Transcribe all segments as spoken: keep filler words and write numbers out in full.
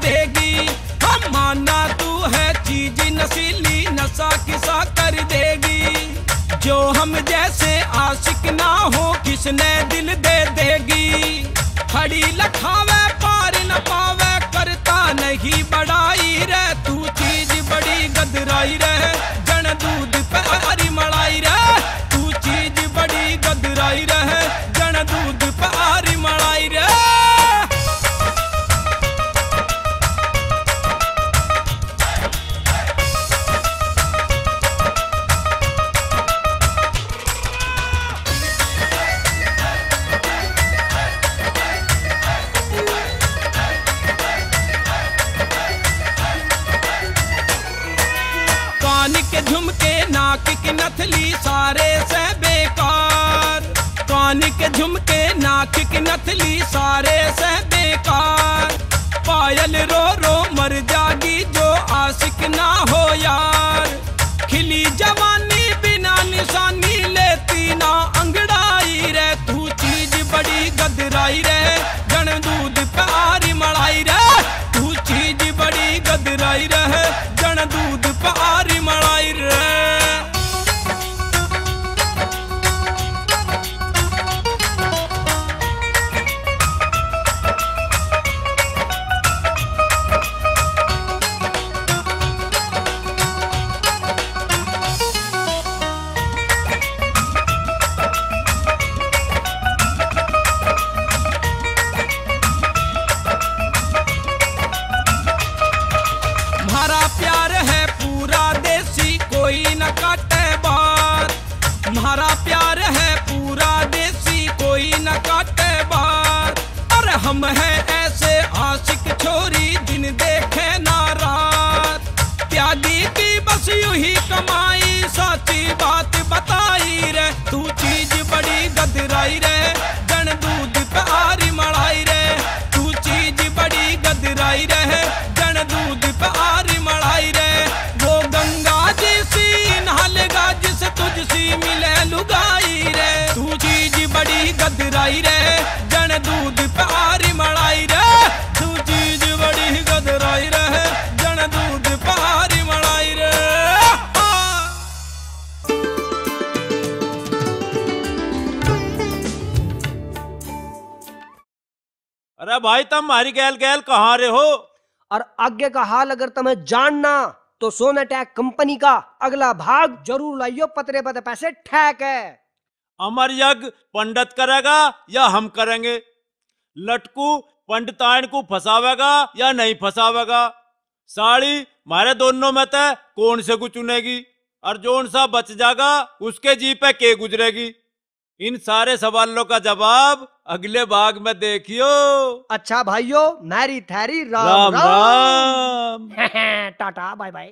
देगी। हम माना तू है चीज नशीली, नशा किसा कर देगी। जो हम जैसे आशिक ना हो किसने दिल दे देगी। खड़ी लखावे पार न पावे, करता नहीं बड़ाई रे। तू चीज बड़ी गदराई रे, जन दूध पे आरी मलाई रे। तू चीज बड़ी गदराई रे, जन दूध पे आरी मलाई रे। झुमके नाक की नथली सारे से बेकार। कान के झुमके नाक की नथली सारे से बेकार। पायल रो रो मर जागी जो आशिक ना हो यार। खिली जवानी बिना निशानी लेती ना अंगड़ाई रे। तू चीज बड़ी गदराई रे, जन दूध पे आरी मलाई रे। तू चीज बड़ी गदराई रे, जन दूध पे आरी मलाई रे। हमारा प्यार है पूरा देसी, कोई न काटे बात। हमारा प्यार है पूरा देसी, कोई न काटे बात। और हम हैं ऐसे आशिक छोरी, दिन देखे ना रात। त्यागी की बस यूं ही कमाई, साची बात बताई रे। तू चीज बड़ी गदराई रे, जन दूध पे आरी मलाई रे। तू चीज बड़ी गदराई रे, जन दूध पे आरी मलाई रे। वो गंगा जी सी नहालेगा जिसे तुझसी मिले लुगाई रे। तू चीज बड़ी गदराई रे, जन दूध पे आरी मलाई रे। तू चीज बड़ी गदराई रे, जन दूध पे आरी मलाई रे। अरे भाई तुम हमारी गैल गैल कहाँ रहे हो? और आगे का हाल अगर तुम्हें जानना तो सोनेटैक कंपनी का अगला भाग जरूर लाइयो, पतरे पते पैसे ठैक है। अमर यज्ञ पंडित करेगा या हम करेंगे? लटकू पंडिताइन को फंसावेगा या नहीं फंसावेगा? साड़ी मारे दोनों में तय कौन से को चुनेगी? और जोन सा बच जाएगा उसके जी पे के गुजरेगी? इन सारे सवालों का जवाब अगले भाग में देखियो। अच्छा भाइयों, मैरी थैरी Ram Ram, Ram, Ram. Tata bye bye.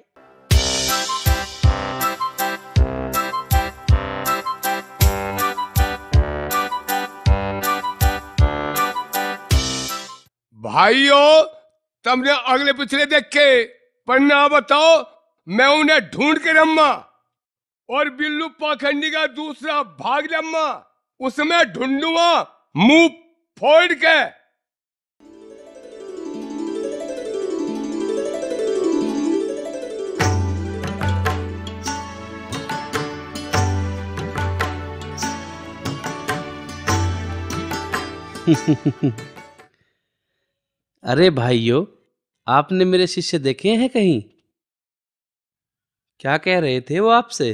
भाइयों, तुमने अगले पिछले देखे पर ना बताओ, मैं उन्हें ढूंढ के रम्मा। और बिल्लू पाखंडी का दूसरा भाग लम्मा, उसमें ढूंढूंगा मुंह फोड़ के। अरे भाइयों, आपने मेरे शिष्य देखे हैं कहीं? क्या कह रहे थे वो आपसे?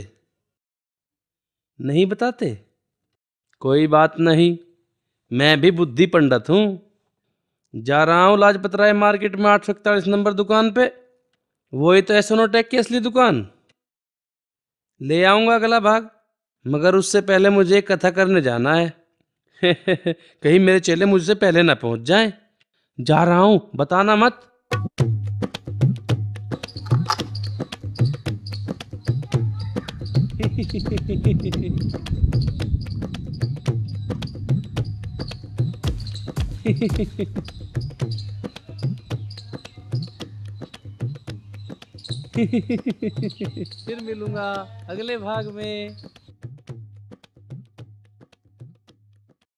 नहीं बताते? कोई बात नहीं, मैं भी बुद्धि पंडित हूँ। जा रहा हूँ लाजपत राय मार्केट में आठ सौ इकतालीस नंबर दुकान पे। वही तो सोनोटेक की असली दुकान। ले आऊँगा अगला भाग, मगर उससे पहले मुझे एक कथा करने जाना है। कहीं मेरे चेले मुझसे पहले ना पहुँच जाएं। जा रहा हूँ, बताना मत। फिर मिलूंगा अगले भाग में।